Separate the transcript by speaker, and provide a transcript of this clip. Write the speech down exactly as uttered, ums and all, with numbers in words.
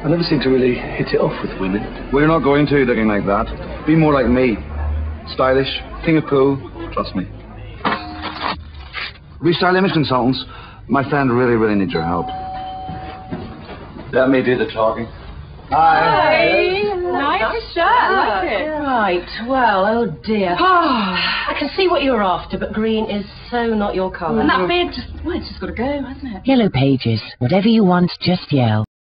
Speaker 1: I never seem to really hit it off with women.
Speaker 2: Well, you're not going to, looking like that. Be more like me. Stylish, king of cool, trust me. Restyle image consultants, my friend really, really needs your help. Let me do the talking.
Speaker 3: Hi. Nice shirt. I like it.
Speaker 4: Right, well, oh dear. I can see what you're after, but green is so not your colour.
Speaker 3: And that beard just, well, it's just got to go, hasn't it?
Speaker 5: Yellow Pages. Whatever you want, just yell.